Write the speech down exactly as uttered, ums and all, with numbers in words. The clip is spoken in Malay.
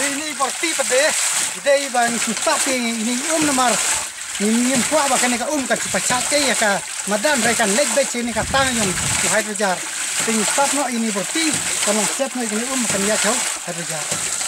ini porti pede idei bang tapi ini um namar ini yang kuat bahkan ka um ka pacate ya ka madan rekan leg back ini ka tang yang hydrojar ini stop no ini porti kalau step no ini um kan ya jauh hydrojar